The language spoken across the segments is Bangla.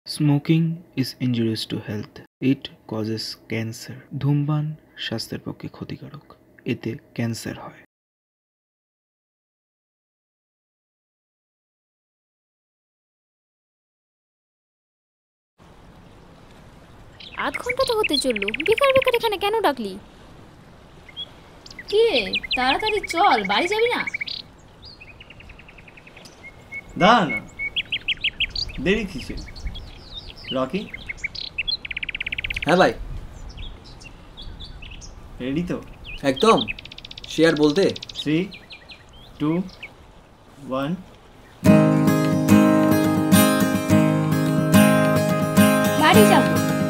Smoking is injurious to health, it causes cancer. ধূমপান স্বাস্থ্যের পক্ষে ক্ষতিকারক, এতে ক্যান্সার হয়। আধ ঘন্টা তো হতে চললো, বেকার বেকার এখানে কেন ডাকলি? কি রে, তাড়াতাড়ি চল, বাড়ি যাবি না? দাঁড়া না, দেরি কিসে? রকি, হ্যাঁ ভাই, রেডি তো? একদম। শেয়ার বলতে 3, 2, 1। বাড়ি যাব।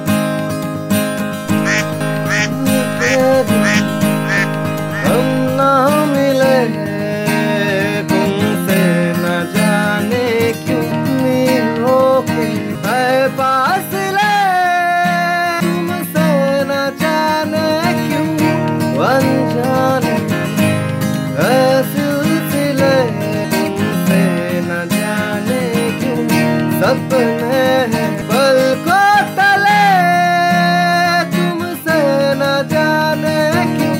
हम ना मिले तुमसे न जाने क्यों मिलो के है फासले तुमसे न जाने क्यों अनजाने है सिलसिले तुमसे न जाने क्यों सपने हैं पलकों तले तुमसे न जाने क्यों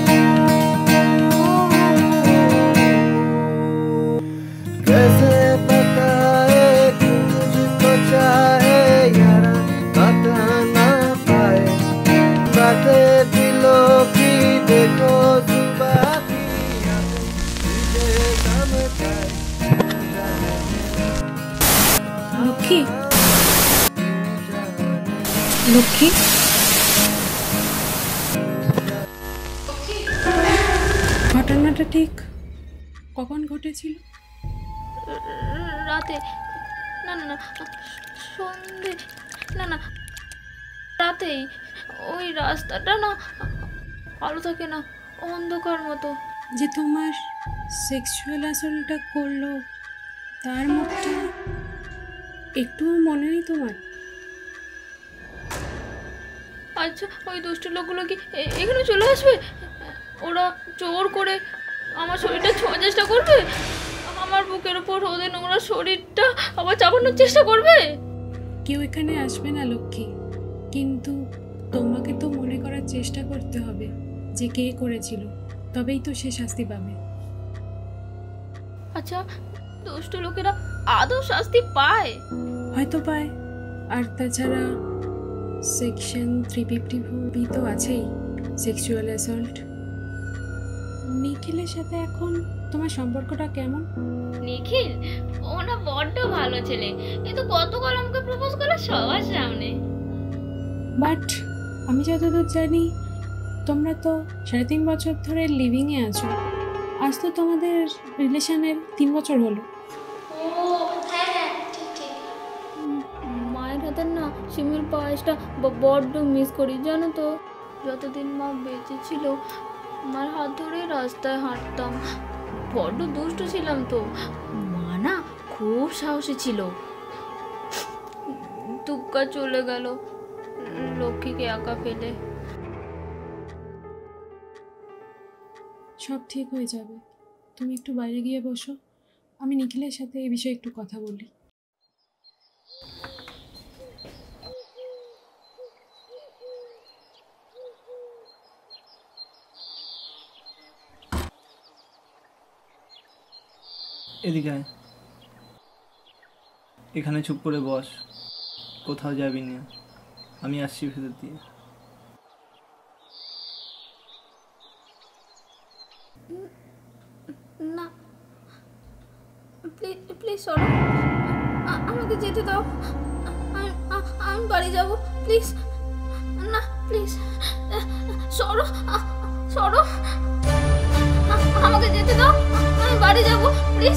कैसे बताए तुझको चाहे यारा बता ना पाए बातें दिलों की देखो जुबां की यादें तुझे समझाए লক্ষ্মী, লক্ষ্মী, ঘটনাটা ঠিক কখন ঘটেছিল? রাতে, না না না, সন্ধে, না না, রাতেই। ওই রাস্তাটা না আলো থাকে না, অন্ধকার মতো। যে তোমার সেক্সুয়াল অ্যাসল্টটা করলো তার মুখটা একটুও মনে নেই তোমার? আচ্ছা, ওই দুষ্ট লোকগুলো কি এখানে চলে আসবে? ওরা জোর করে আমার শরীরটা ছোঁয়ার চেষ্টা করবে, আমার বুকের উপর ওদের নোংরা শরীরটা আবার চাপানোর চেষ্টা করবে। কেউ এখানে আসবে না লক্ষ্মী, কিন্তু তোমাকে তো মনে করার চেষ্টা করতে হবে যে কে করেছিল, তবেই তো সে শাস্তি পাবে। আচ্ছা, দুষ্ট লোকেরা আদৌ শাস্তি পায়? হয়তো পায়, আর তাছাড়া সেকশন 354 তো আছেই, সেক্সুয়াল অ্যাসল্ট। নিখিলের সাথে এখন তোমার সম্পর্কটা কেমন? নিখিল ও না বড্ড ভালো ছেলে, কিন্তু গতকাল আমাকে প্রপোজ করলো সবার সামনে। বাট আমি যতদূর জানি তোমরা তো 3.5 বছর ধরে লিভিংয়ে আছো, আজ তো তোমাদের রিলেশনের 3 বছর হলো। ও হ্যাঁ হ্যাঁ, ঠিক ঠিক। মায়ের হাতের না শিমের পায়েসটা বড্ড মিস করি জানো তো। যতদিন মা বেঁচে ছিল মার হাত ধরে রাস্তায় হাঁটতাম, বড্ড দুষ্ট ছিলাম তো। মা না খুব সাহসী ছিল। দুগ্গা চলে গেল লক্ষ্মীকে একা ফেলে। সব ঠিক হয়ে যাবে, তুমি একটু বাইরে গিয়ে বসো, আমি নিখিলের সাথে এই বিষয়ে একটু কথা বলি। এদিকে আয়, এখানে চুপ করে বস, কোথাও যাবি না, আমি আসছি ভেতর দিয়ে। না প্লিজ প্লিজ সরো, আমাকে যেতে দাও, আমি বাড়ি যাব প্লিজ। না প্লিজ সরো, সরো, আমাকে যেতে দাও, আমি বাড়ি যাব প্লিজ।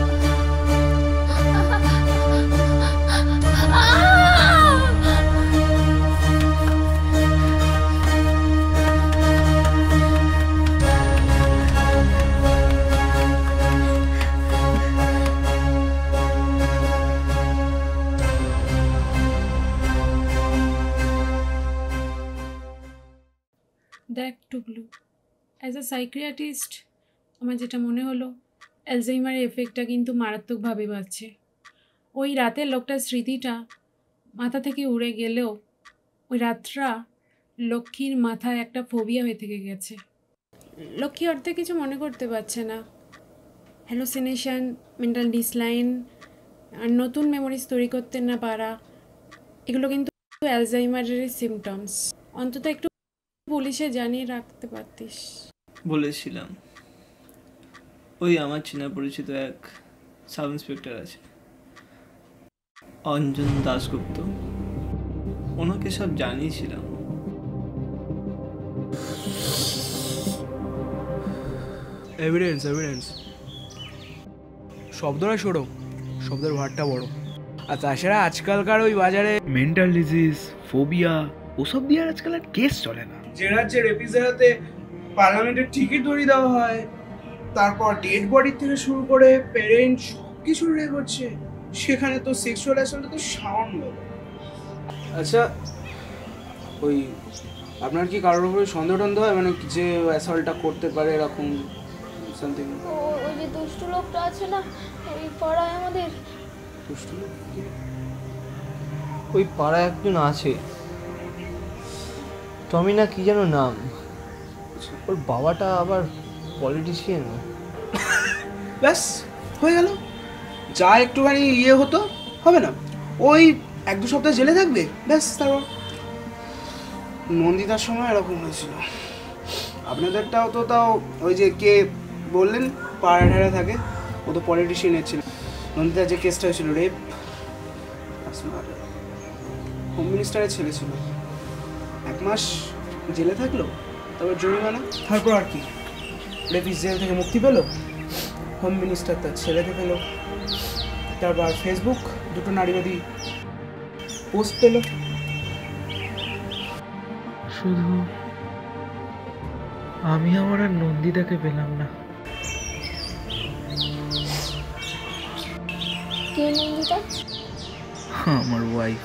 দেখ টুকলু, অ্যাজ আ সাইকিয়াট্রিস্ট আমার যেটা মনে হলো, অ্যালজাইমারের এফেক্টটা কিন্তু মারাত্মকভাবে বাড়ছে। ওই রাতের লোকটার স্মৃতিটা মাথা থেকে উড়ে গেলেও ওই রাতটা লক্ষ্মীর মাথায় একটা ফোবিয়া হয়ে থেকে গেছে। লক্ষ্মী অর্ধেক কিছু মনে করতে পারছে না। হ্যালোসিনেশন, মেন্টাল ডিসলাইন আর নতুন মেমোরিজ তৈরি করতে না পারা, এগুলো কিন্তু অ্যালজাইমারের সিমটমস। অন্তত একটু পুলিশে জানিয়ে রাখতে পারতিস। বলেছিলাম, ওই আমার চেনা পরিচিত এক সাব ইন্সপেক্টর আছে, অঞ্জন দাশগুপ্ত, ওনাকে সব জানিয়েছিলাম। এভিডেন্স এভিডেন্স শব্দটা ছোটো, শব্দের ভারটা বড়। আর তাছাড়া আজকালকার ওই বাজারে মেন্টাল ডিজিজ, ফোবিয়া ওসব দিয়ে আর আজকাল আর কেস চলে না। যে রাজ্যের রেপিসের হাতে পার্লামেন্টের টিকিট ধরিয়ে দেওয়া হয়, তারপর ডেড বডি থেকে শুরু করে পেরেন্ট সব কিছু রেপ হচ্ছে, সেখানে তো সেক্সুয়াল অ্যাসল্ট তো সামান্য। আচ্ছা, ওই আপনার কি কারোর উপরে সন্দেহ টন্দেহ হয়, মানে যে অ্যাসল্টটা করতে পারে এরকম সামথিং? ওই যে দুষ্টু লোকটা আছে না এই পাড়ায় আমাদের, দুষ্টু লোক? ওই পাড়ায় একজন আছে, টমি না কি যেন নাম, ওর বাবাটা আবার পলিটিশিয়ান। ব্যাস হয়ে গেল, যা একটুখানি ইয়ে হতো হবে না, ওই 1-2 সপ্তাহ জেলে থাকবে ব্যাস। তারপর নন্দিতার সময় এরকম হয়েছিল, আপনাদেরটাও তো তাও ওই যে কে বললেন পাড়া ঢাড়া থাকে, ও তো পলিটিশিয়ানের ছিল। নন্দিতার যে কেসটা হয়েছিল রেপ, হোম মিনিস্টারের ছেলে ছিল, 1 মাস জেলে থাকলো, তারপর জরিমানা, তারপর আর কি রেপিস জেল থেকে মুক্তি পেলো, হোম মিনিস্টার তার ছেলেকে পেলো, তারপর ফেসবুক 2টো নারীবাদী পোস্ট পেলো। শুধু আমি আমার আর নন্দিতাকে পেলাম না। কে নন্দিতা? আমার ওয়াইফ।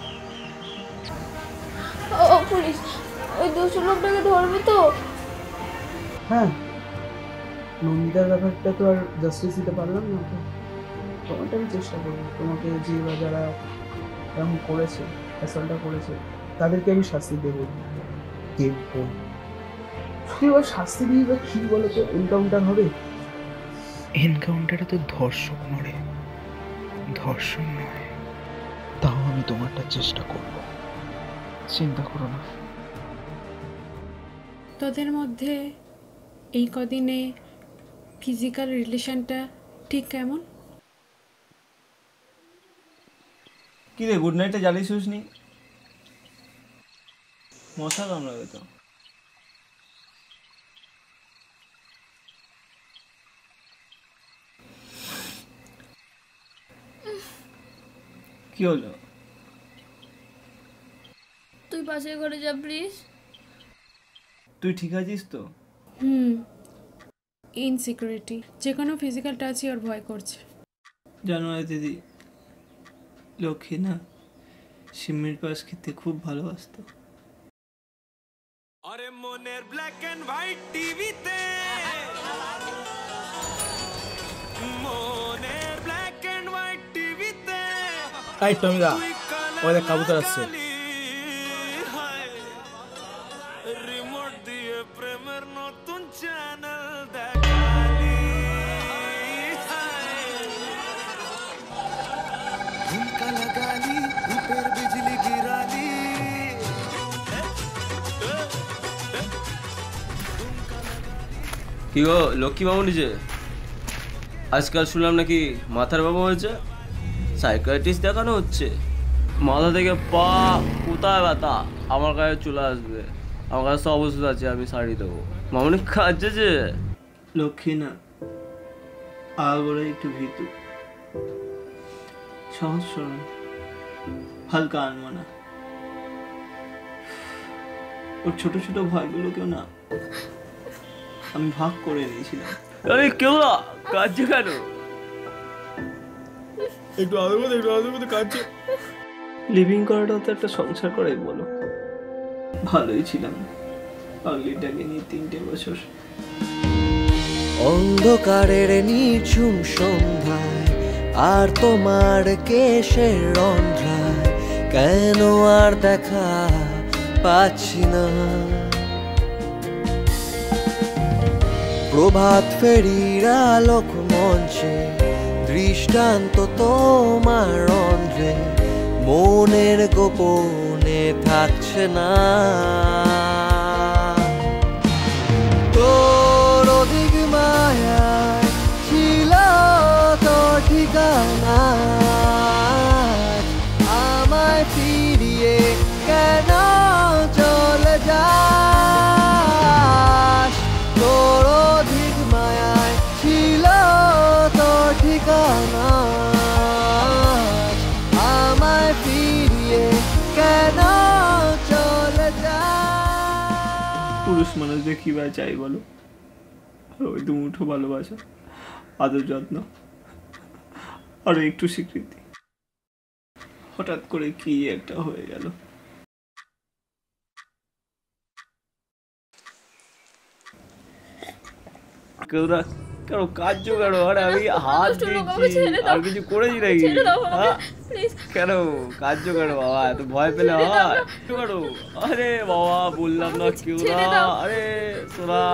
ও পুলিশ, ওই দুষ্টু লোকটাকে ধরবে তো? হ্যাঁ, নন্দিতার ব্যাপারটা তো আর জাস্টিস দিতে পারলাম না, তো তোমাকে আমি চেষ্টা করবো, তোমাকে যে বা যারা এরকম করেছে, অ্যাসল্টটা করেছে, তাদেরকে আমি শাস্তি দেবো। দেবো এবার শাস্তি দিয়ে বা কী বলো তো, এনকাউন্টার হবে? এনকাউন্টারে তো ধর্ষক মরে, ধর্ষণ নয়। তাও আমি তোমারটা চেষ্টা করব, চিন্তা করো না। তোদের মধ্যে এই কদিনে ফিজিক্যাল রিলেশনটা ঠিক কেমন? কি রে, গুড নাইটে জ্বালিয়ে শুসনি? মশা কামড়াবে তো। কি হলো? তুই পাশের ঘরে যা প্লিজ। তুই ঠিক আছিস তো? ইনসিকিউরিটি, যে কোনো ফিজিক্যাল টাচই ওর ভয় করছে। জানো না দিদি, লক্ষ্মী না সিমের পাশ খেতে খুব ভালোবাসতো। আরে মনের ব্ল্যাক এন্ড হোয়াইট টিভিতে, মনের ব্ল্যাক এন্ড হোয়াইট টিভিতে, তাই টমিদা ওই দেখ কাবুতর আসছে। রিমোট দিয়ে প্রেমের নতুন চ্যানেল দেখালি, ঝুমকা লাগালি, রূপের বিজলি গিরালি। কি গো লক্ষ্মী বাবু নিজে, আজকাল শুনলাম নাকি মাথার বাবু হয়েছে, সাইকিয়াট্রিস্ট দেখানো হচ্ছে। মাথা থেকে পা কোথায় ব্যথা আমার কাছে চলে আসবে, আমার কাছে সব ওষুধ আছে, আমি শাড়ি দেবো। মামনি কাঁদছে যে। লক্ষ্মী না আগরে একটু ভীতু, সহজ সরল, হালকা আনমনা। ওর ছোট ছোট ভয়গুলোকেও না আমি ভাগ করে নিয়েছিলাম। এই কেউ না কাঁদছে কেন? একটু আদর মতো কাঁদছে। লিভিং করাটাও তো একটা সংসার করাই বলো। ভালোই ছিলাম পাগলিটাকে নিয়ে 3টে বছর। অন্ধকারের নিঝুম সন্ধ্যায় আর তোমার কেশের রন্ধ্রায় কেন আর দেখা পাচ্ছি না। প্রভাত ফেরির আলোক মঞ্চে দৃষ্টান্ত তোমার অন্ধ্রে মনের গোপনে থাকছে না। তোর অধিক মায়ায় ছিল তো ঠিকানা, আমায় ফিরিয়ে কেন চলে যাস? তোর অধিক মায়ায় ছিল তো ঠিকানা, আমায় ফিরিয়ে কেন চলে যাস? পুরুষ মানুষদের কি বা চাই বলো? ওই দু মুঠো ভালোবাসা, আদর যত্ন, আর একটু স্বীকৃতি। হঠাৎ করে কি একটা হয়ে গেল। কেন কাজ জোগাড়ো? আরে আমি হাত দিচ্ছি, আর কিছু করেছি নাকি? কেন কাজ জোগাড়ো বাবা? এত ভয় পেলে হয়? জোগাড়ো। আরে বাবা বললাম না কেউ না। আরে সোনা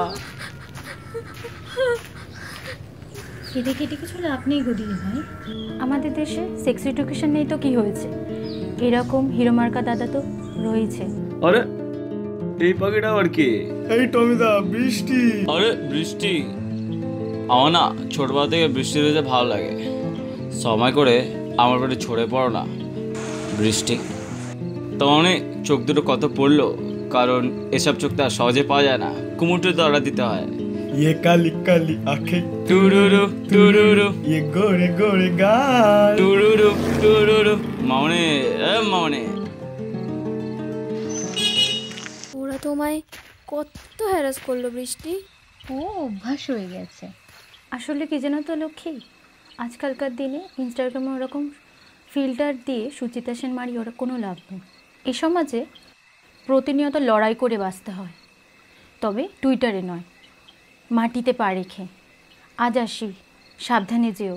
কেটে কেটে কিছু লাভ নেই গদিয়ে ভাই। আমাদের দেশে সেক্স এডুকেশন নেই তো কি হয়েছে? এরকম হিরো মার্কা দাদা তো রয়েছে। আরে এই পাখিটা আবার কে? এই টমিদা, বৃষ্টি। আরে বৃষ্টি, আমার না ছোটবেলা থেকে বৃষ্টি হতে ভালো লাগে। সময় করে আমার বাড়ি ছড়ে পড়ো না বৃষ্টি। তো মানে চোখ দুটো কত পড়লো, কারণ এসব চোখ তো আর সহজে পাওয়া যায় না, কুমুটে তো অর্ডার দিতে হয়। ये काली काली आंखें টুরুরু টুরুরু, ये गोरे गोरे गाल টুরুরু টুরুরু। মামনে মামনে, ওরা তোমায় কত হ্যারাস করলো বৃষ্টি। ও অভ্যাস হয়ে গেছে। আসলে কি জানো তো লক্ষ্মী, আজকালকার দিনে ইনস্টাগ্রামে ওরকম ফিল্টার দিয়ে সুচিতা সেন মারি ওরা কোনো লাভ নেই। এই সমাজে প্রতিনিয়ত লড়াই করে বাঁচতে হয়, তবে টুইটারে নয়, মাটিতে পা রেখে। আজ আসি, সাবধানে যেও।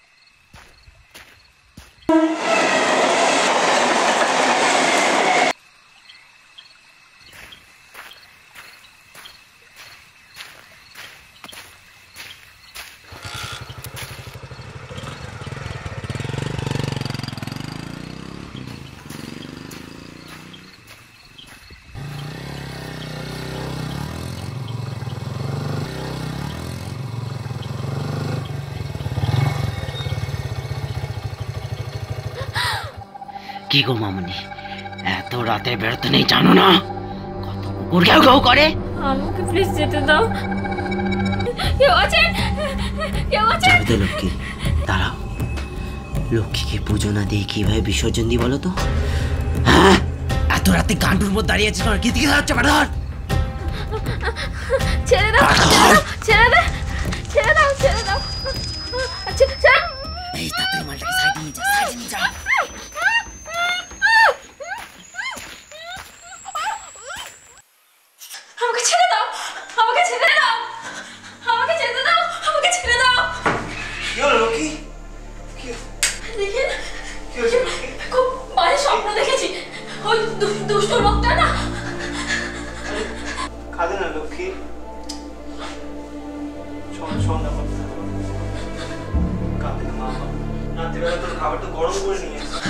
কি গো মামনি, এত রাতে বেরোতে নেই জানো না? কত কুকুর ঘেউ ঘেউ করে। আমাকে প্লিজ যেতে দাও। কেউ আছেন? কেউ আছেন? যাবে তো লক্ষ্মী, দাঁড়াও। লক্ষ্মীকে পুজো না দিয়ে কিভাবে বিসর্জন দিই বলো তো? হ্যাঁ, এত রাতে গান্ডুর মধ্যে দাঁড়িয়ে আছিস, কি দিকে যাচ্ছে? ধর, ছেড়ে দাও, ছেড়ে দাও, ছেড়ে দাও, ছেড়ে দাও। আচ্ছা এই তাড়াতাড়ি মালটাকে সাইডে নিয়ে যা, সাইডে নিয়ে যা। আমাকে ছেড়ে দাও, আমাকে ছেড়ে দাও, আমাকে যেতে দাও, আমাকে ছেড়ে দাও। কি হলো লক্ষ্মী? দেখেন, খুব বাজে স্বপ্ন দেখেছি। ওই দুষ্ট লোকটা না। কাঁদে না লক্ষ্মী, শোন না, কাঁদে না মা। রাত্রিবেলা তোর খাবারটা গরম করে নিয়ে এসেছি।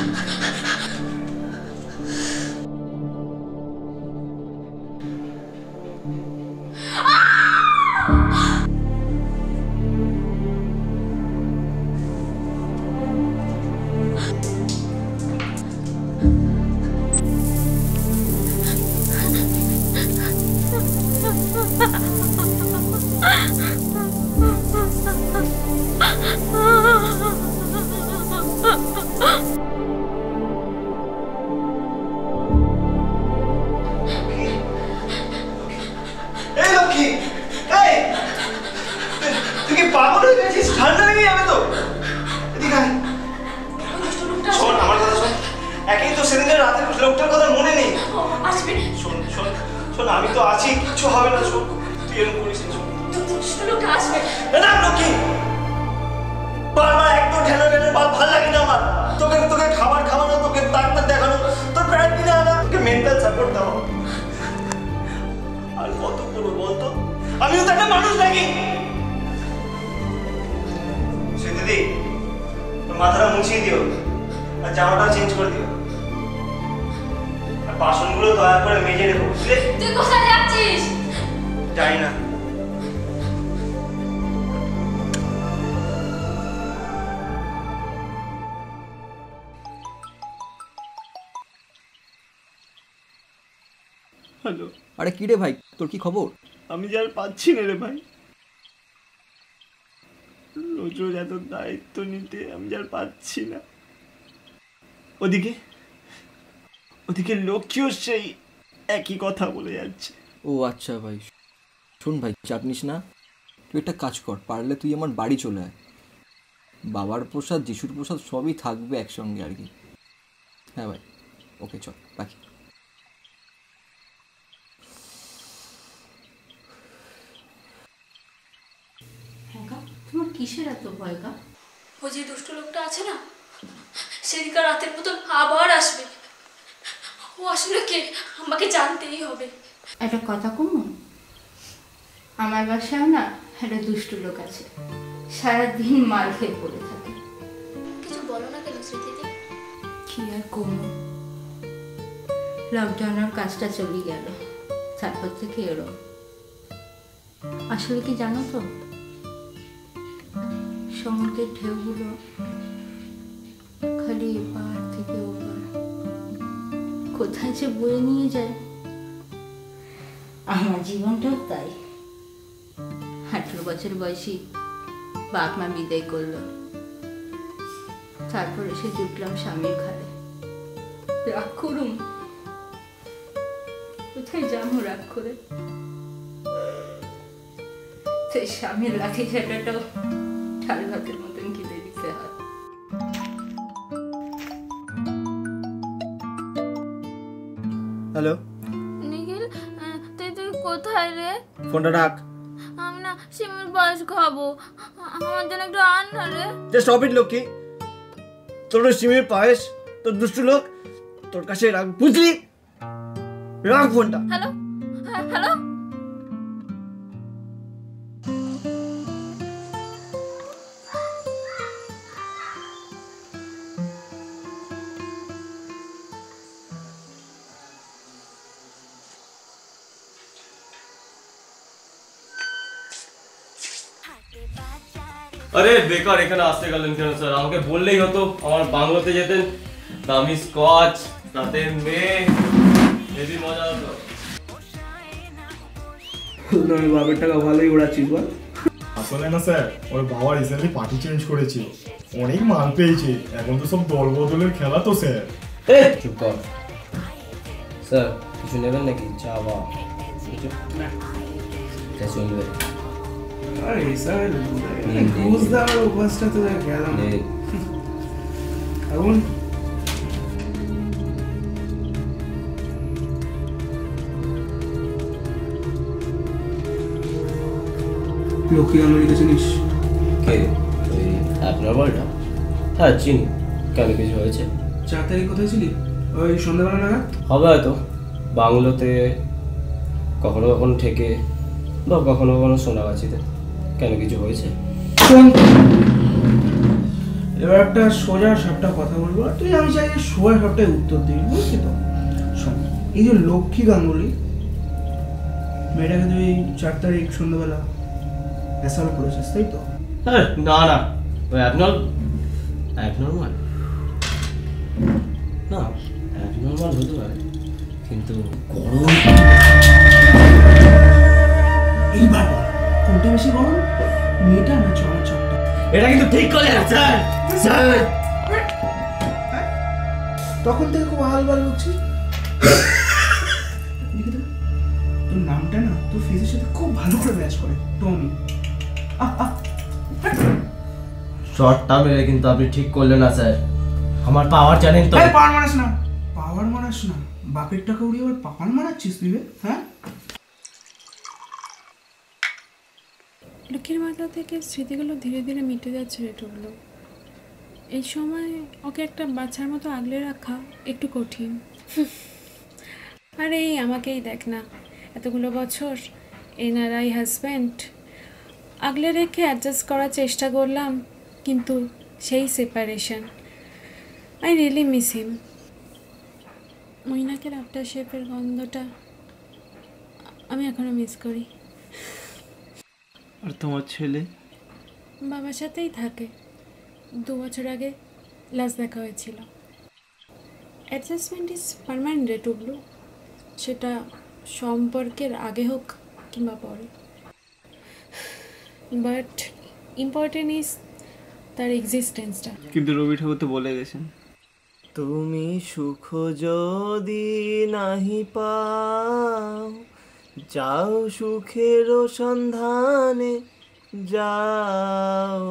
আমি তো আছি, কিচ্ছু হবে না। তুই এরকম করিস না। বারবার একদম ঢেলে ঢেলে ভালো লাগে না আমার। তোকে তোকে খাবার খাওয়ানো, তোকে ডাক্তার দেখানো, তোর প্রায় কিনে আনা, তোকে মেন্টাল সাপোর্ট দাও। আর কত করবো বলতো? আমিও তো একটা মানুষ নাকি? সে দিদি, তোর মাথাটা মুছিয়ে দিও আর জামাটা চেঞ্জ করে দিও, আর বাসনগুলো দয়া করে মেজে রেখো, বুঝলে? তুই কোথায় যাচ্ছিস? জানি না। হ্যালো। আরে কি রে ভাই, তোর কি খবর? আমি যার পাচ্ছি না রে ভাই, রোজ রোজ এত দায়িত্ব নিতে আমি যার পাচ্ছি না। ওদিকে ওদিকে লক্ষ্মীও সেই একই কথা বলে যাচ্ছে। ও আচ্ছা ভাই, শোন ভাই, চাপ নিস না। তুই একটা কাজ কর, পারলে তুই আমার বাড়ি চলে আয়। বাবার প্রসাদ, যিশুর প্রসাদ সবই থাকবে একসঙ্গে আর কি। হ্যাঁ ভাই, ওকে চল, রাখি। তোমার কিসের এত ভয় গা? ওই যে দুষ্ট লোকটা আছে না, সেদিনকার রাতের মতন আবার আসবে। ও আসলে কে আমাকে জানতেই হবে। একটা কথা কমু, আমার বাসায় না একটা দুষ্ট লোক আছে, সারাদিন মাল খেয়ে পড়ে থাকে। কিছু বলো না কেন স্মৃতিতে? কি আর কমু, লকডাউনের কাজটা চলে গেল, তারপর থেকে এরম। আসলে কি জানো তো, সমুদ্রের ঢেউগুলো খালি এপার থেকে ওপার কোথায় যে বয়ে নিয়ে যায়। আমার জীবনটাও তাই। 18 বছর বয়সী বাপ মা বিদায় করলো, তারপর এসে জুটলাম স্বামীর ঘরে। রাগ করুম, কোথায় যাবো রাগ করে? সেই স্বামীর লাঠি ঝাঁটাটাও ঠাল ভাতের মতন কিনে দিতে হয়। হ্যালো নিখিল, তুই কোথায় রে? ফোনটা রাখ। আমি না সিমের পায়েস খাবো, আমার জন্য একটু আন না রে। জাস্ট স্টপ ইট লক্ষ্মী, তোর সিমের পায়েস, তোর দুষ্টু লোক তোর কাছে রাখ, বুঝলি? রাখ ফোনটা। Hello hello. আরে বেকার এখানে আসতে গেলেন কেন স্যার? আমাকে বললেই হতো, আমার বাংলোতে যেতেন, দামি স্কচ, রাতে মেয়ে, হেভি মজা হতো। আমি বাবার টাকা ভালোই উড়াচ্ছিস বল। আসলে না স্যার, ওর বাবা রিসেন্টলি পার্টি চেঞ্জ করেছিল, অনেক মাল পেয়েছে, এখন তো সব দল বদলের খেলা তো স্যার। চুপ কর স্যার, কিছু নেবেন নাকি? চা বা কিছু? না চলবে। আরে স্যার ঘুষ দেওয়ার অভ্যাসটা তো গেলাম এখন। লক্ষ্মী গাঙ্গুলিকে চিনিস? কে? ওই অ্যাবনর্মালটা? হ্যাঁ চিনি। কেন, কিছু হয়েছে? 4 তারিখ কোথায় ছিলি? ওই সন্ধ্যাবেলা নাগাদ হবে হয়তো, বাংলোতে, কখনো কখনো ঠেকে বা কখনো কখনো সোনাগাছিতে। কেন, কিছু হয়েছে? এবার একটা সোজা সাপটা কথা বলবো, তুই আমি চাই সোজা সাপটাই উত্তর দিবি, বুঝলি তো? শোন, এই যে লক্ষ্মী গাঙ্গুলি মেয়েটাকে তুই 4 তারিখ সন্ধ্যাবেলা অ্যাসল্ট করেছিস, তাই তো? হ্যাঁ না না, ওই অ্যাবনর্মাল না, অ্যাবনর্মাল হতে পারে, কিন্তু গরম। এইবার বল, কোনটা বেশি গরম, মেয়েটা না চমচমটা? এটা কিন্তু ঠিক করে না স্যার। স্যার তখন থেকে খুব আলবাল হচ্ছিস। তোর নামটা না তোর ফেসের সাথে খুব ভালো করে ম্যাচ করে, টমি। শর্টটা মেরে কিন্তু আপনি ঠিক করলেন না স্যার। আমার পাওয়ার জানেন তো? পাওয়ার মারাস না, পাওয়ার মারাস না, বাপের টাকা উড়িয়ে আবার পাওয়ার মারাচ্ছিস তুই? হ্যাঁ, লক্ষ্মীর মাথা থেকে স্মৃতিগুলো ধীরে ধীরে মিটে যাচ্ছে রে টুকলো। এই সময় ওকে একটা বাচ্চার মতো আগলে রাখা একটু কঠিন। আর এই আমাকেই দেখ না, এতগুলো বছর এনআরআই হাজব্যান্ড আগলে রেখে অ্যাডজাস্ট করার চেষ্টা করলাম, কিন্তু সেই separation. I really miss him. মৈনাকের আফটার শেপের গন্ধটা আমি এখনও মিস করি। আর তোমার ছেলে? বাবার সাথেই থাকে। 2 বছর আগে লাস্ট দেখা হয়েছিল। অ্যাডজাস্টমেন্ট ইজ পারমানেন্ট টুবলু, সেটা সম্পর্কের আগে হোক কিংবা পরে। বাট ইম্পর্টেন্ট ইজ তার এক্সিস্টেন্সটা। কিন্তু রবি ঠাকুর তো বলে গেছেন, তুমি সুখ যদি নাহি পাও, যাও সুখের সন্ধানে যাও।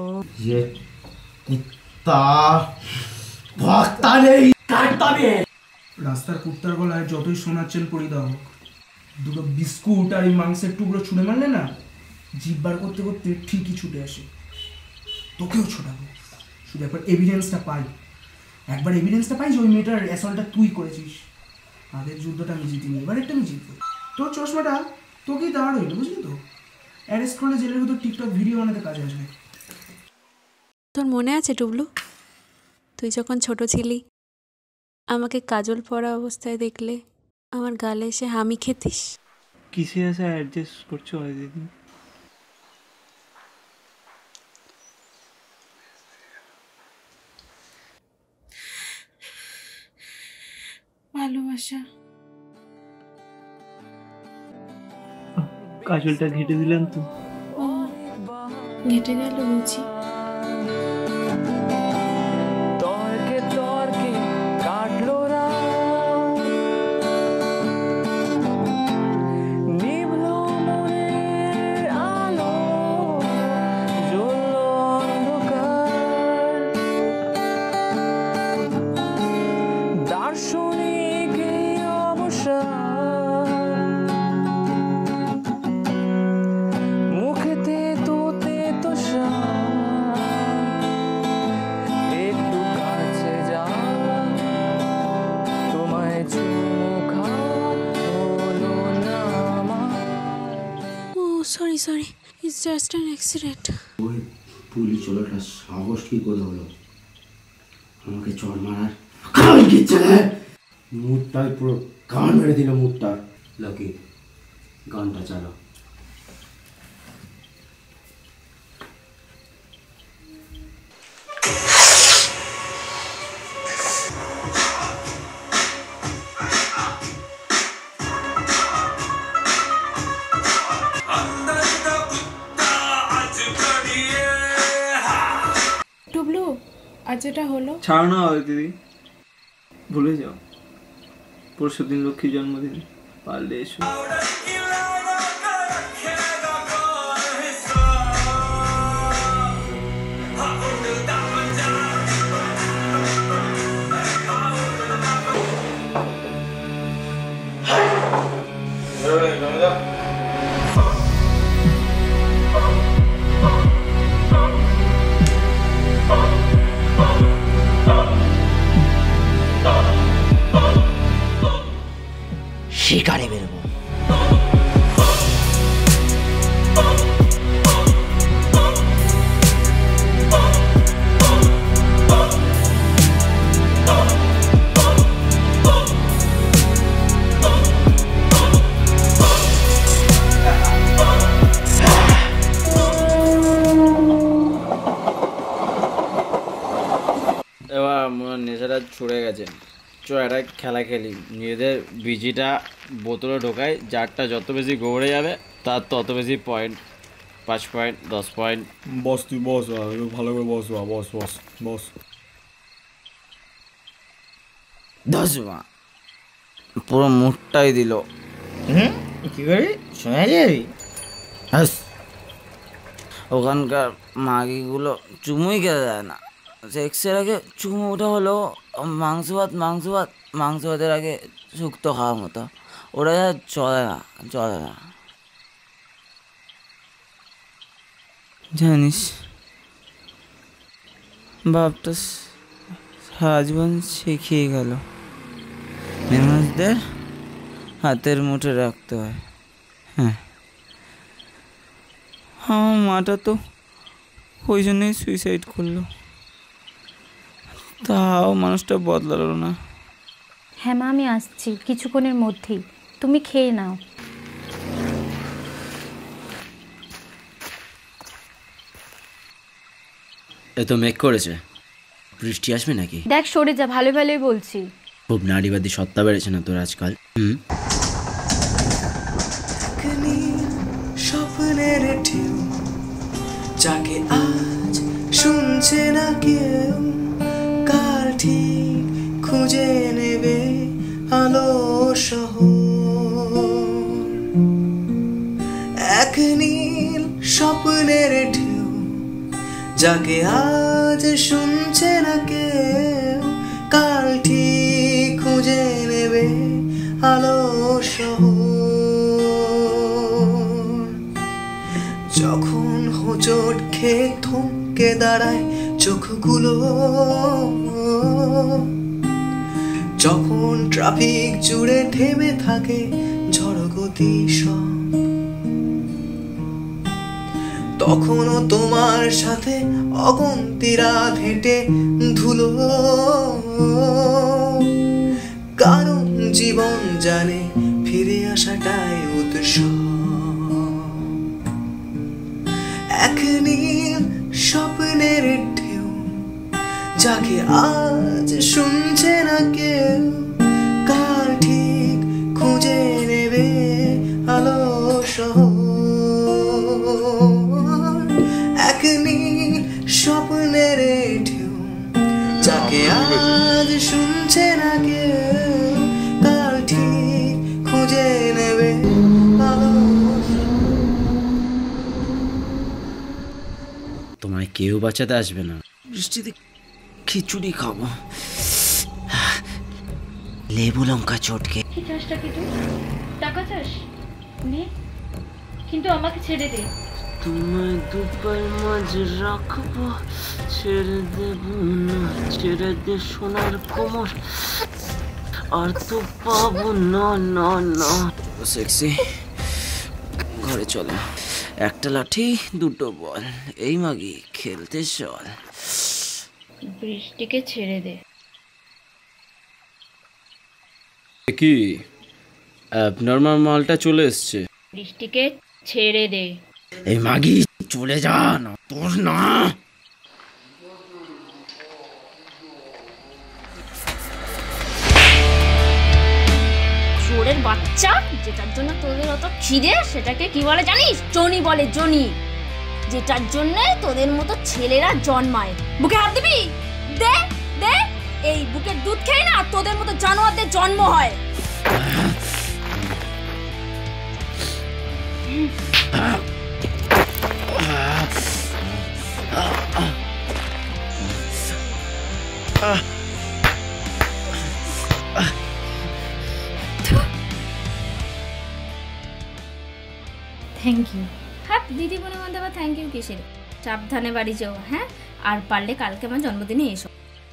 রাস্তার কুত্তার গলায় যতই শোনাচ্ছেন পরিদাহ, দুটো বিস্কুট আর এই মাংসের টুকরো ছুঁড়ে মারলে না, জিভ বার করতে করতে ঠিকই ছুটে আসে। তোকেও ছোটাবো, শুধু একবার এভিডেন্সটা পাই। একবার এভিডেন্সটা পাই যে ওই মেয়েটার অ্যাসল্টটা তুই করেছিস। আগের যুদ্ধটা আমি জিতিনি, এবার একটা আমি জিতবো। তোর চশমাটা তোকেই দেওয়া রইল, বুঝলি তো? অ্যারেস্ট করলে জেলের ভিতর টিকটক ভিডিও বানাতে কাজে আসবে। তোর মনে আছে টুবলু, তুই যখন ছোট ছিলি আমাকে কাজল পরা অবস্থায় দেখলে আমার গালে এসে হামি খেতিস? কিসে আসে অ্যাডজাস্ট করছো দিদি? ভালোবাসা। কাজলটা ঘেটে দিলাম তো। ও ঘেটে গেল বুঝি। তর্কে তর্কে কাটলো নিভলো মনের আলো, জ্বললো অন্ধকার। দার্শনিক এই অবসান, মুখেতে তোতে তো একটু কাছে যা, তোমায় চোখা হলো না ও sorry sorry, it's just an accident. ওই পুলিশ চলাটা সাহস কি করে হলো আমাকে চড় মারার? কাল কিচ্ছে মুডটাই পুরো গান মেরে দিল মুডটা। লাকি গানটা চালো। টুবলু, আজ যেটা হলো ছাড়ো না দিদি, ভুলে যাও। পরশু দিন লক্ষ্মীর জন্মদিন, পারলে এসো। শিকারে বেরোবো। এবার আমার নেশাটা ছুড়ে গেছে, চ একটা খেলা খেলি। নিজেদের বিজিটা বোতলে ঢোকাই, যারটা যত বেশি গৌড়ে যাবে তার তত বেশি পয়েন্ট। 5 point, 10 point. বস তুই বস, ভালো করে বস বস বস বস। 10 মা পুরো মুখটাই দিল। কি করি শোনা যাবি? ওখানকার মাগিগুলো চুমুই খেতে দেয় না। সেক্সের আগে চুমু ওটা হলো মাংস ভাত, মাংস ভাত, মাংস ভাতের আগে শুক্তো খাওয়ার মতো। ওটা চলে না, চলে না। জানিস ভাবতেস আজীবন শিখিয়ে গেল মানুষদের হাতের মুঠে রাখতে হয়। হ্যাঁ, আমার মাটা তো ওই জন্যই সুইসাইড করলো, তাও মানুষটা বদলালো না। হ্যাঁ মা, আমি আসছি কিছুক্ষণের মধ্যেই, তুমি খেয়ে নাও। এ তো মেঘ করেছে, বৃষ্টি আসবে নাকি? দেখ সরে যা, ভালো ভালোই বলছি। খুব নারীবাদী সত্তা বেড়েছে না তোর আজকাল? স্বপ্নের ঢেউ যাকে আজ শুনছে না কেউ, কাল ঠিক খুঁজে নেবে আলো সহ। এক নীল স্বপ্নের ঢেউ যাকে আজ শুনছে না কেউ, কাল ঠিক খুঁজে নেবে আলো সহ। যখন হোঁচট খেয়ে থমকে দাঁড়ায় চোখগুলো, যখন ট্রাফিক জুড়ে থেমে থাকে ঝড় গতি সব, তখনও তোমার সাথে অগন্তি রাত হেঁটে ধুলো, কারণ জীবন জানে ফিরে আসাটাই উৎসব। এক নীল স্বপ্নের ঢেউ যাকে আজ শুনছে না কেউ, কাল ঠিক খুঁজে নেবে আলো সহ। এক নীল স্বপ্নের ঢেউ যাকে আজ শুনছে না কেউ, কাল ঠিক খুঁজে নেবে আলো। তোমায় কেউ বাঁচাতে আসবে না, বৃষ্টিতে খিচুড়ি খাবো, লেবু লঙ্কা চটকে। কি চাষটা কি তুই টাকা চাস নে, কিন্তু আমাকে ছেড়ে দে। তোমায় দুপার মাঝে রাখবো, ছেড়ে দেব না, ছেড়ে দে সোনার কোমর, আর তো পাবো না না না। সেক্সি, ঘরে চলো, একটা লাঠি দুটো বল, এই মাগি খেলতে চল। বৃষ্টিকে ছেড়ে দে। কি অ্যাবনর্মাল মালটা চলে এসছে? বৃষ্টিকে ছেড়ে দে। এই মাগি চলে যা না, তোর না। চোরের বাচ্চা, যেটার জন্য তোদের অত খিদে সেটাকে কি বলে জানিস? জনি বলে, জনি। যেটার জন্য তোদের মতো ছেলেরা জন্মায়। বুকে হাত দিবি? দে দে, এই বুকের দুধ খেয়ে না তোদের মতো জানোয়ারদের জন্ম হয়। Thank you. হ্যাঁ, দিদি বোনের মধ্যে আবার থ্যাংক ইউ কিসের? সাবধানে বাড়ি যাও, হ্যাঁ? আর পারলে কালকে আমার জন্মদিনে এসো।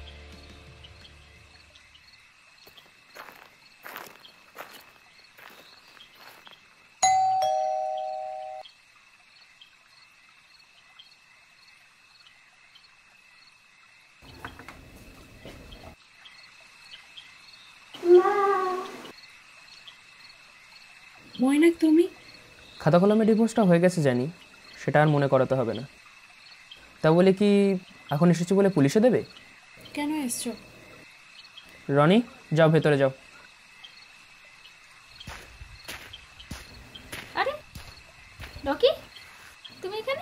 ময়নাক তুমি? খাতা কলমে ডিভোর্সটা হয়ে গেছে জানি, সেটা আর মনে করাতে হবে না। তা বলে কি এখন এসেছি বলে পুলিশে দেবে? কেন এসছো? রনি, যাও ভেতরে যাও। আরে রকি, তুমি এখানে?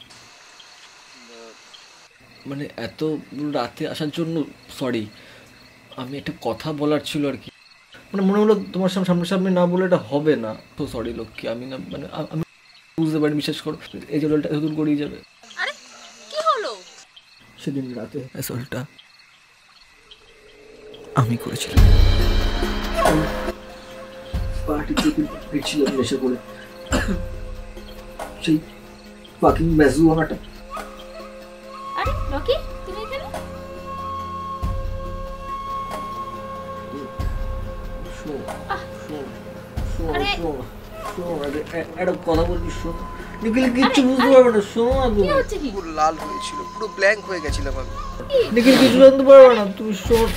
মানে এত রাতে আসার জন্য সরি, আমি একটা কথা বলার ছিল আর কি। মানে মনে হলো তোমার সামনে না বলে এটা হবে না, তো সরি লক্ষ্মী। আমি না মানে আমি বুঝতে পারি, বিশ্বাস করো এই জলটা এতদূর গড়িয়ে যাবে। আরে কি হলো? সেদিন রাতে অ্যাসল্টটা আমি করেছিলাম। পার্টিতে ফিরছিলাম নেশা করে, সেই ফাকিং ম্যাজুয়ানাটা। আরে রকি, তুমি এখানে? একটা কথা বলবি, শোন। নিখিল কিচ্ছু বুঝতে পারবে না, শোনো না তুমি। পুরো লাল হয়েছিল, পুরো ব্ল্যাঙ্ক হয়ে গেছিলাম আমি। নিখিল কিছু জানতে পারবে না, তুমি শোন।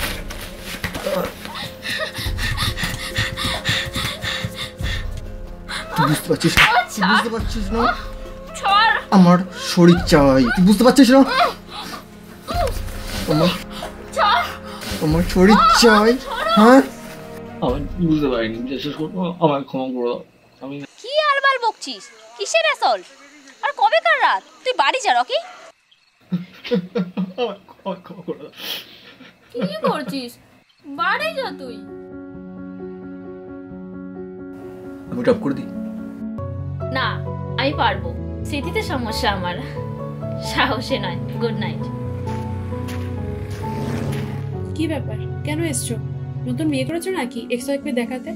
তুই বুঝতে পারছিস না? তুই বুঝতে পারছিস না? আমার শরীর চাই, তুই বুঝতে পারছিস না? আমার শরীর চাই। হ্যাঁ, আমি বুঝতে পারিনি, বিশেষ করে আমায় ক্ষমা করে দাও। আমি কি আলবাল বকছিস? কিসের অ্যাসল্ট? আর কবেকার রাত? তুই বাড়ি যা রকি। ক্ষমা করে দাও। কি করছিস? বাড়ি যা তুই। আমি টপ করে দিই। না, আমি পারবো। স্মৃতিতে সমস্যা আমার, সাহসে নয়। Good night. কি ব্যাপার, কেন এসছো? নতুন বিয়ে করেছো নাকি এক্স ওয়াইফকে দেখাতে?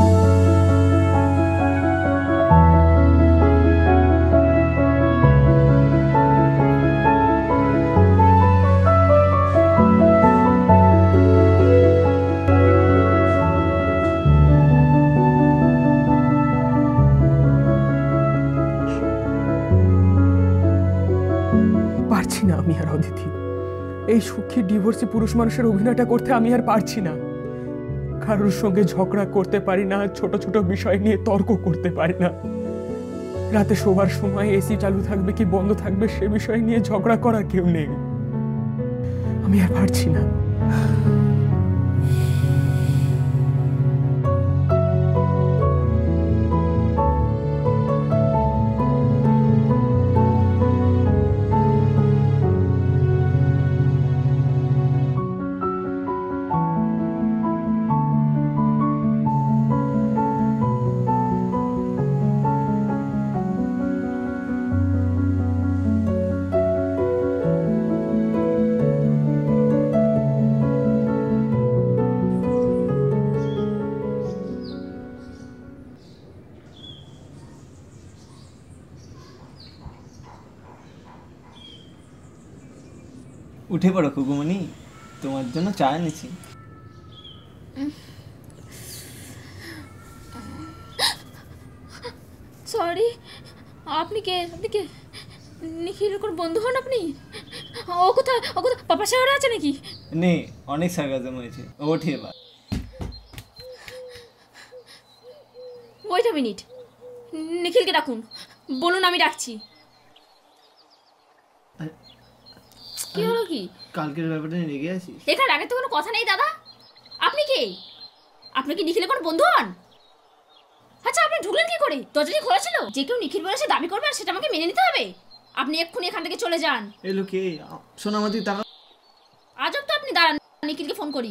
পারছি না আমি আর অদিতি, এই সুখী ডিভোর্সি পুরুষ মানুষের অভিনয়টা করতে আমি আর পারছি না। কারোর সঙ্গে ঝগড়া করতে পারি না, ছোট ছোট বিষয় নিয়ে তর্ক করতে পারি না। রাতে শোবার সময় এসি চালু থাকবে কি বন্ধ থাকবে সে বিষয় নিয়ে ঝগড়া করার কেউ নেই। আমি আর পারছি না। উঠে পড়ো খুকুমনি, তোমার জন্য চা এনেছি। সরি, আপনি কে? আপনি কে? নিখিলের কোন বন্ধু হন আপনি? ও কোথায়? পাপা শহরে আছে নাকি? নে, অনেক সার্কাজম হয়েছে, ওঠে এবার। ওয়েট আ মিনিট, নিখিলকে ডাকুন, বলুন আমি ডাকছি। কি হলো কি? কালকের ব্যাপারটা নিয়ে রেগে আছিস? এখানে আগে তো কোনো কথা নেই দাদা। আপনি কে? আপনি কি নিখিলের কোনো বন্ধু হন? আচ্ছা, আপনি ঢুকলেন কি করে? দরজা খোলা ছিল? যে কেউ নিখিল বলে সে দাবি করবে আর সেটা আমাকে মেনে নিতে হবে? আপনি এক্ষুনি এখান থেকে চলে যান। এলো কে? সোনামতি টাকা। আজব তো, আপনি দাঁড়ান, নিখিলকে ফোন করি।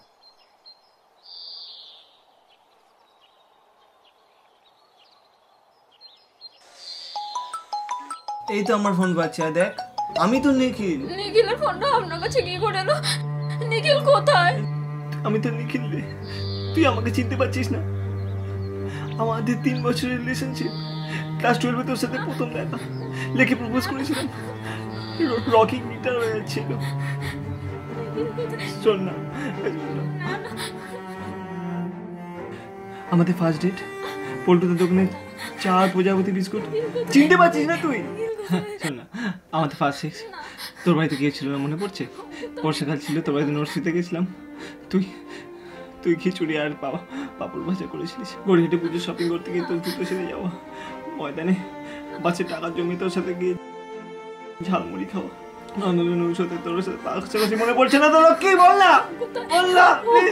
এই তো আমার ফোন পাচ্ছে, দেখ আমি তো নিখিল। নিখিলের ফোনটা আপনার কাছে কি করে এলো? নিখিল কোথায়? আমি তো নিখিল রে, তুই আমাকে চিনতে পারছিস না? আমাদের 3 বছরের রিলেশনশিপ, ক্লাস 12-এ তোর সাথে প্রথম দেখা, লেখে প্রপোজ করেছিলাম, রকিং মিটার হয়ে যাচ্ছিল। শোন না, আমাদের ফার্স্ট ডেট, পল্টুদের দোকানে চা, প্রজাপতি বিস্কুট, চিনতে পারছিস না তুই? শোন না, আমাদের ফার্স্ট সেক্স তোর বাড়িতে গিয়েছিল না, মনে পড়ছে? বর্ষাকাল ছিল, তোর বাড়িতে নর্সিতে গেছিলাম, তুই খিচুড়ি আর পাপড় ভাজা করেছিলিস। গড়িয়াহাটে পুজো শপিং করতে গিয়ে তোর জুতো ছেড়ে যাওয়া, ময়দানে বাসে টাকা জমি তোর সাথে গিয়ে ঝালমুড়ি খাওয়া, নন্দনের নৌসাথে তোর সাথে পাশাপাশি, মনে পড়ছে না তোর? কি বল না, বল না,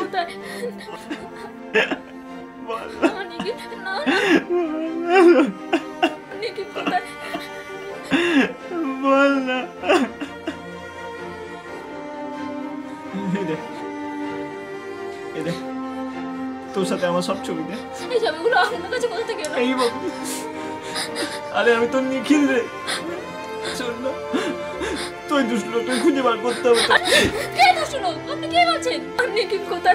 বল না। তোর সাথে আমার সব ছবি দে। এই ছবিগুলো আপনার কাছে কোথা থেকে এলো? এই বাবু, আরে আমি তো নিখিল রে। শোন না, তুই দুষ্ট লোক, তুই খুঁজে বার করতে হবে। কে দুষ্ট লোক? আপনি কে বলছেন? নিখিল কোথায়?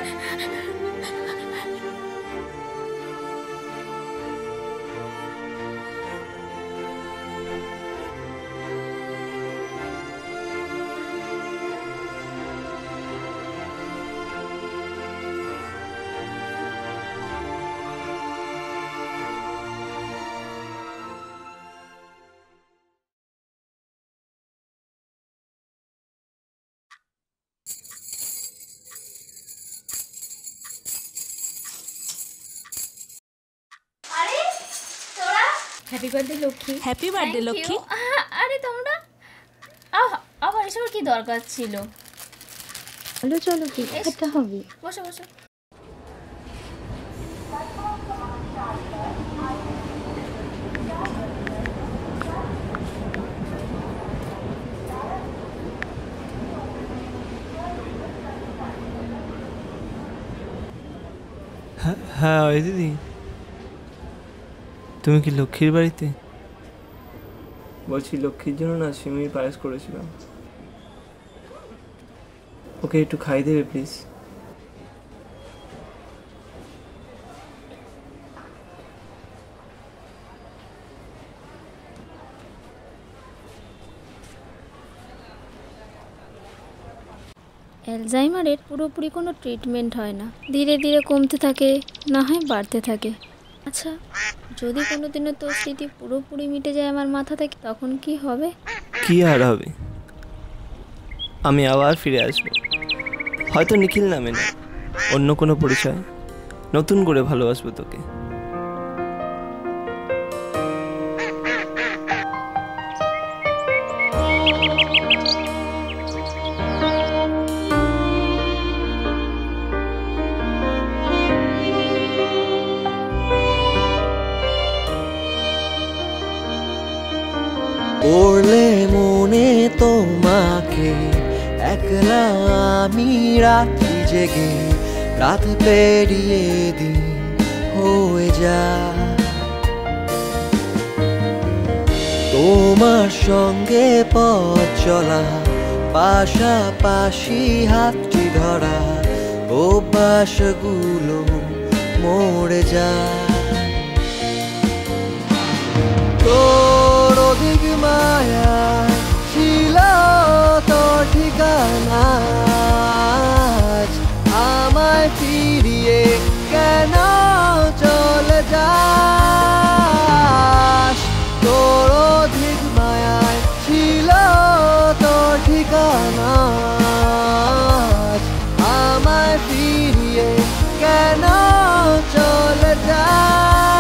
Happy birthday Lakshmi. Happy birthday Lakshmi. আরে তোমরা আবার এসবের কি দরকার ছিল? চলো চলো কেক কাটা হবে। বসো বসো। হ্যাঁ ওই দিদি, তুমি কি লক্ষ্মীর বাড়িতে? বলছি লক্ষ্মীর জন্য না সিমির পায়েস করেছিলাম, ওকে একটু খাই দেবে প্লিজ? অ্যালজাইমারের পুরোপুরি কোনো ট্রিটমেন্ট হয় না, ধীরে ধীরে কমতে থাকে, না হয় বাড়তে থাকে। আচ্ছা, যদি কোনোদিনও তোর স্মৃতি পুরোপুরি মিটে যায় আমার মাথা থেকে, তখন কি হবে? কি আর হবে, আমি আবার ফিরে আসবো, হয়তো নিখিল নামে না, অন্য কোনো পরিচয়, নতুন করে ভালোবাসবো তোকে। পড়লে মনে তোমাকে একলা আমি রাত্রি জেগে, রাত পেরিয়ে দিন হয়ে যায়। তোমার সঙ্গে পথ চলা, পাশাপাশি হাতটি ধরা, অভ্যাসগুলো মরে যায়। তোর অধিক মায়া ছিল তোর ঠিকানা, আমায় ফিরিয়ে কেন চলে যাস? তোর অধিক মায়ায় ছিল তোর ঠিকানা, আমায় ফিরিয়ে কেন চলে যাস?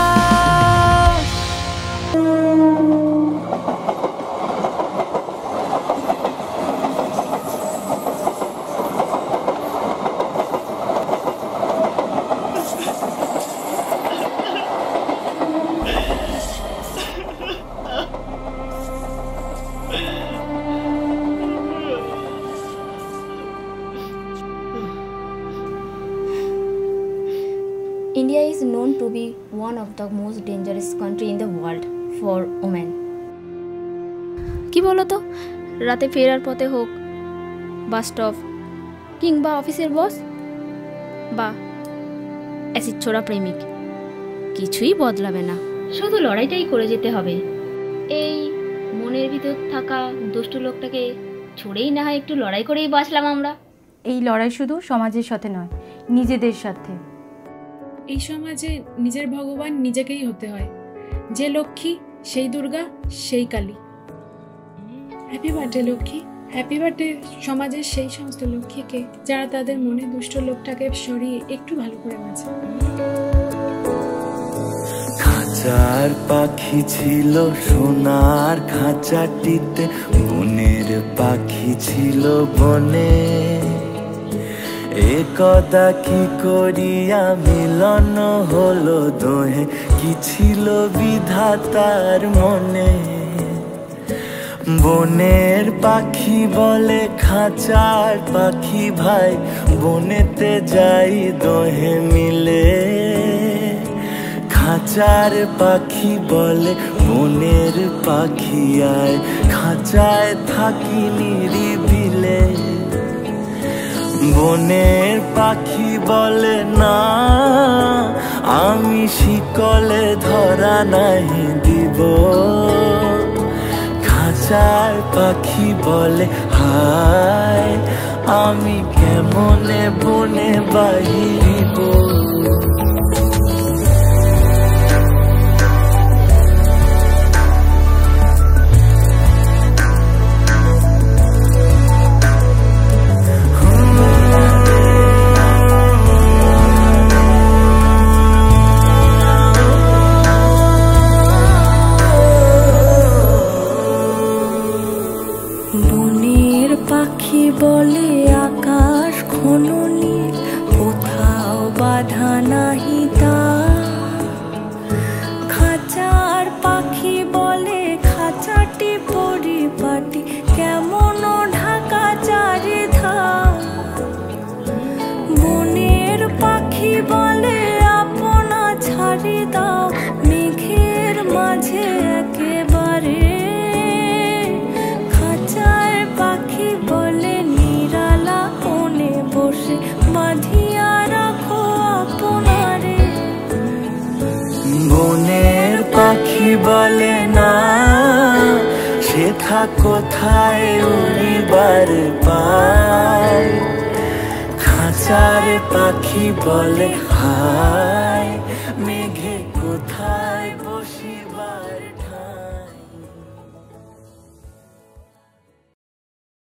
India is known to be one of the most dangerous country in the world for women. কি বলতো, রাতে ফেরার পথে হোক, বাস স্টপ কিংবা অফিসের বস বা অ্যাসিড ছোড়া প্রেমিক, কিছুই বদলাবে না, শুধু লড়াইটাই করে যেতে হবে। এই মনের ভিতর থাকা দুষ্টু লোকটাকে ছুড়েই না হয় একটু লড়াই করেই বাঁচলাম আমরা। এই লড়াই শুধু সমাজের সাথে নয়, নিজেদের সাথে। এই সমাজে নিজের ভগবান নিজেকেই হতে হয়, যে লক্ষ্মী সেই দুর্গা সেই Kali. Happy birthday Lakshmi. Happy birthday সমাজের সেই সমস্ত লক্ষ্মীকে যারা তাদের মনে দুষ্ট লোকটাকে সরিয়ে একটু ভালো করে বাঁচে। খাঁচার পাখি ছিল সোনার খাঁচাটিতে, বনের পাখি ছিল বনে, একদা কি করিয়া মিলন হলো দোহে, কি ছিল বিধাতার মনে। বনের পাখি বলে খাঁচার পাখি ভাই, বনেতে যাই দোহে মিলে। খাঁচার পাখি বলে বনের পাখি আয়, খাঁচায় থাকি নিরিবিলে। বনের পাখি বলে না, আমি শিকলে ধরা নাহি দিব। খাঁচার পাখি বলে হায়, আমি কেমনে বনে বাহিব। বনের পাখি বলে না শেখা কোথায় উড়িবার পায়, খাঁচার পাখি বলে হায়